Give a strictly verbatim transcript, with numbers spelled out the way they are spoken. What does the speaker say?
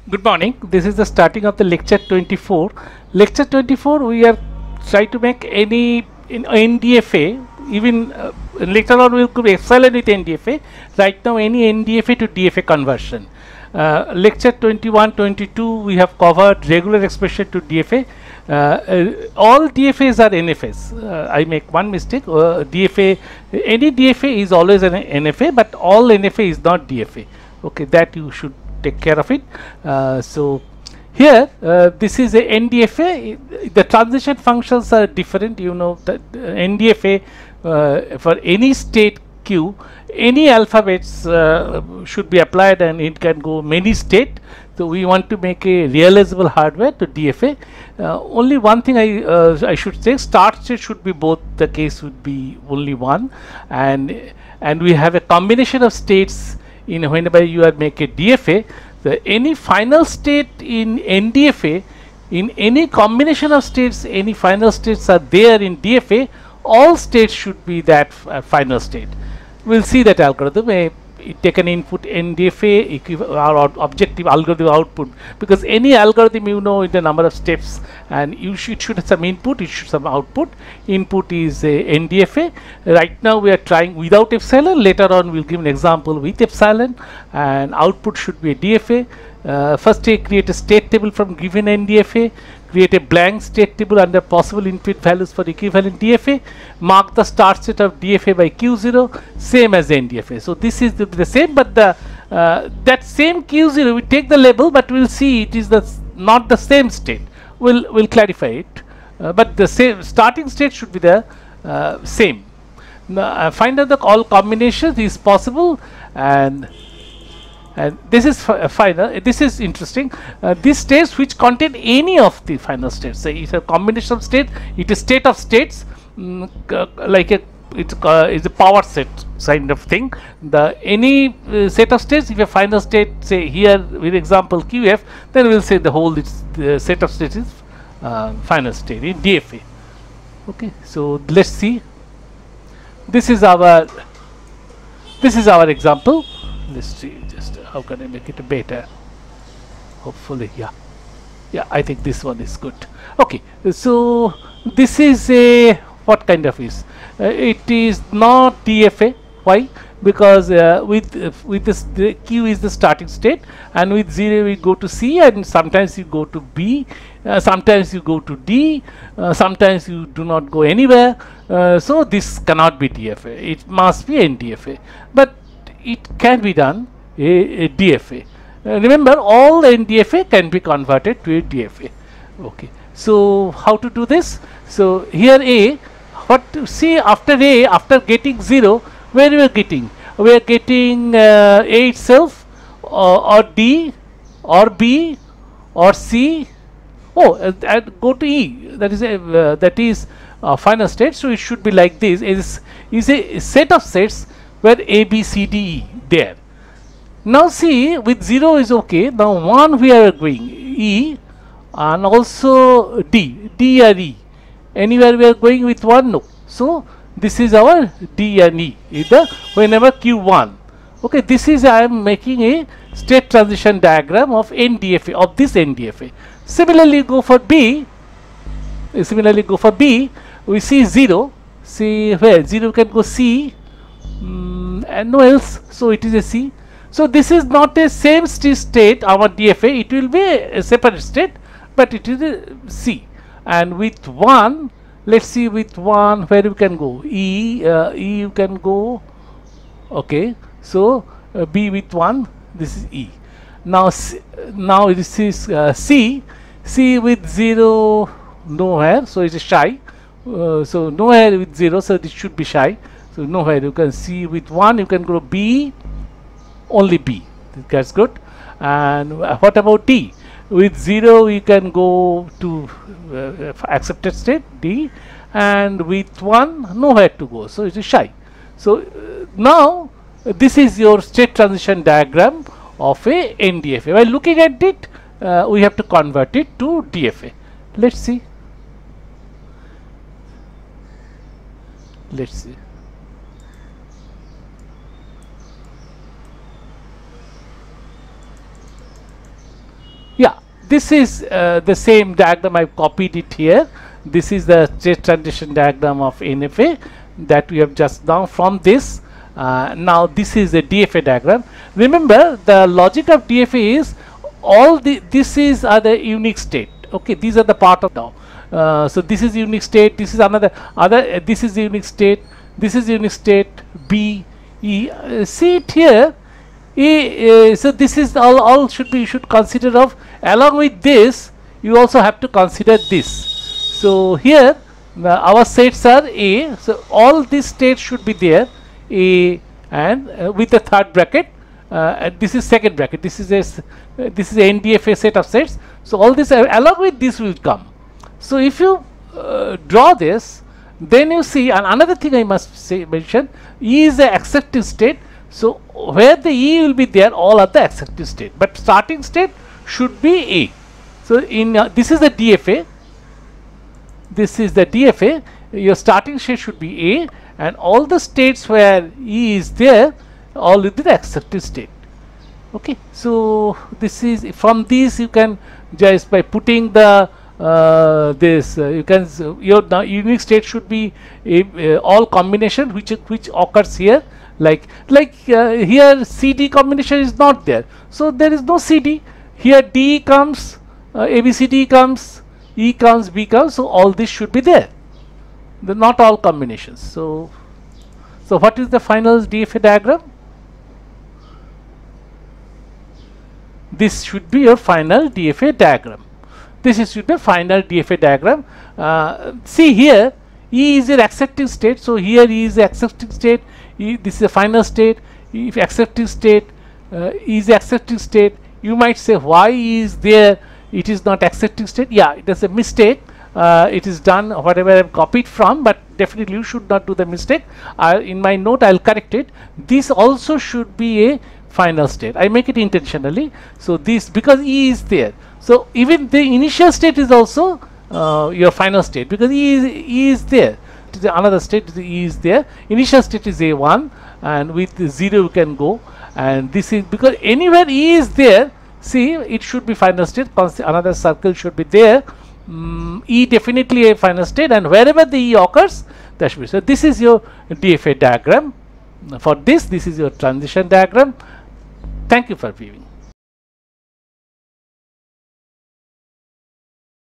Good morning. This is the starting of the lecture twenty-four. Lecture twenty-four, we are trying to make any in N D F A, even uh, later on we will could epsilon with N D F A. Right now, any N D F A to D F A conversion. Uh, lecture twenty-one, twenty-two, we have covered regular expression to D F A. Uh, uh, all D F As are N F As. Uh, I make one mistake. Uh, D F A, any D F A is always an N F A, but all N F A is not D F A. Okay, that you should take care of it. Uh, so here uh, this is a N D F A. The transition functions are different. You know that uh, N D F A uh, for any state Q, any alphabets uh, should be applied, and it can go many state. So we want to make a realizable hardware to D F A. Uh, only one thing I uh, I should say: start state should be both. The case would be only one, and and we have a combination of states. In whenever you are make a D F A, the any final state in N D F A, in any combination of states, any final states are there in D F A, all states should be that uh, final state. We'll see that algorithm. Uh, take an input N D F A or objective algorithm output, because any algorithm, you know, in the number of steps, and you should should have some input, it should some output. Input is a N D F A. Right now we are trying without epsilon. Later on we'll give an example with epsilon, and output should be a D F A. Uh, first I create a state table from given N D F A, create a blank state table under possible input values for equivalent D F A, mark the start state of D F A by Q zero, same as N D F A. So this is the, the same, but the uh, that same Q zero, we take the label, but we'll see it is the not the same state. We'll we'll clarify it, uh, but the same starting state should be the uh, same. Now, uh, find out the all combinations is possible, and and this is uh, final. This is interesting. Uh, these states which contain any of the final states. So it's a combination of states. It is state of states, mm, like a it's uh, is a power set kind of thing. The any uh, set of states. If a final state, say here with example Q F, then we'll say the whole it's, the set of states is uh, final state in D F A. Okay. So let's see. This is our this is our example. Let's see. Just how can I make it better? Hopefully, yeah, yeah. I think this one is good. Okay, so this is a what kind of is? Uh, it is not D F A. Why? Because uh, with uh, with this the Q is the starting state, and with zero we go to C, and sometimes you go to B, uh, sometimes you go to D, uh, sometimes you do not go anywhere. Uh, so this cannot be D F A. It must be N D F A. But it can be done a, a D F A. Uh, remember, all N D F A can be converted to a D F A. Okay. So how to do this? So here A, what to see after A, after getting zero, where we are getting? We are getting uh, A itself, or, or D, or B, or C. Oh, uh, and go to E. That is a uh, that is a final state. So it should be like this. It is is a set of sets where A, B, C, D, E there. Now see, with zero is okay. Now one we are going E, and also D, D or E. Anywhere we are going with one, no. So this is our D and E. Either whenever Q one. Okay, this is I am making a state transition diagram of N D F A, of this N D F A. Similarly, go for B. Similarly, go for B. We see zero. See where zero can go C. Mm, and no else, so it is a C. So this is not a same st state our D F A, it will be a, a separate state, but it is a C. And with one, let's see with one where you can go E, uh, E you can go, okay. So uh, B with one, this is E. Now C, now this is uh, C, C with zero nowhere, so it is shy. Uh, so nowhere with zero, so this should be shy. So nowhere you can see with one, you can go B, only B. That's good. And uh, what about D? With zero, you can go to uh, accepted state D, and with one, nowhere to go. So it is shy. So uh, now uh, this is your state transition diagram of a N D F A. While looking at it, uh, we have to convert it to D F A. Let's see. Let's see. this is uh, the same diagram. I've copied it here. This is the state transition diagram of N F A that we have just now from this. Uh, now this is a D F A diagram. Remember, the logic of D F A is all the this is are the unique state. Okay, these are the part of now. Uh, so this is unique state. This is another other. Uh, this is unique state. This is unique state B E. Uh, see it here. E, uh, so this is all. All should be you should consider of. Along with this, you also have to consider this. So here uh, our states are A. So all these states should be there. A and uh, with the third bracket. Uh, and this is second bracket. This is a uh, this is a N D F A set of sets. So all this uh, along with this will come. So if you uh, draw this, then you see, and another thing I must say mention, E is the accepting state. So where the E will be there, all are the accepting state. But starting state should be A. So in uh, this is the D F A. This is the D F A. Your starting state should be A, and all the states where E is there, all will be the accepted state. Okay, so this is from these you can just by putting the uh, this uh, you can uh, your uh, unique state should be a, uh, all combination which which occurs here, like like uh, here C D combination is not there, so there is no C D here. D comes, uh, A B C D comes, E comes, B comes, so all this should be there. The not all combinations. So so what is the final D F A diagram? This should be your final D F A diagram. This is should be final D F A diagram. Uh, see here, E is your accepting state. So here E is the accepting state. E, this is the final state. If accepting state, uh, E is the accepting state. You might say, why E is there? It is not accepting state. Yeah, it is a mistake. Uh, it is done whatever I have copied from, but definitely you should not do the mistake. Uh, in my note, I will correct it. This also should be a final state. I make it intentionally. So this because E is there. So even the initial state is also uh, your final state because E is, E is there. To the another state, the E is there. Initial state is A one, and with the zero you can go. And this is because anywhere E is there. See, it should be final state. Another circle should be there. Mm, E definitely a final state, and wherever the E occurs, that should be. So this is your D F A diagram. For this, this is your transition diagram. Thank you for viewing.